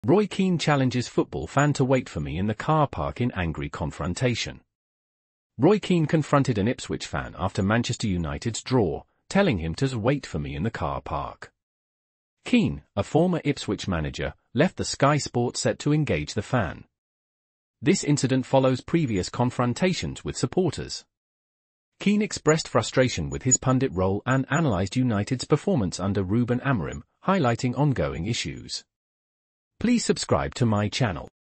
Roy Keane challenges football fan to wait for me in the car park in angry confrontation. Roy Keane confronted an Ipswich fan after Manchester United's draw, telling him to wait for me in the car park. Keane, a former Ipswich manager, left the Sky Sports set to engage the fan. This incident follows previous confrontations with supporters. Keane expressed frustration with his pundit role and analysed United's performance under Ruben Amorim, highlighting ongoing issues. Please subscribe to my channel.